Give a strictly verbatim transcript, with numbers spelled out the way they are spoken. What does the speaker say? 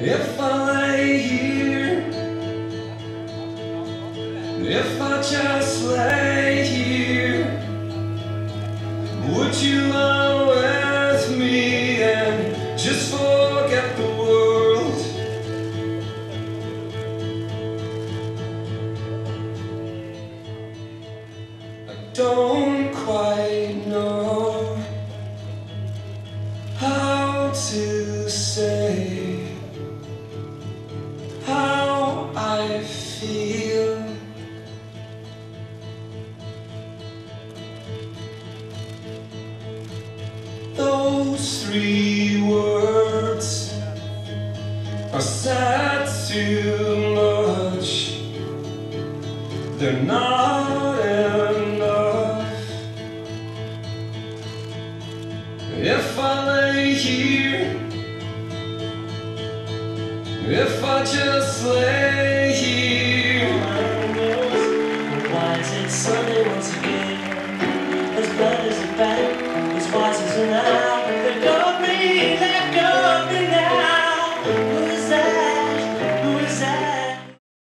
If I lay here, if I just lay here, would you lie with me and just forget the world? I don't quite know how to say how I feel. Those three words are said too much. They're not enough. If I lay here, if I just lay here. Why is it Sunday once again? As bad as a bat, as wise as an ass.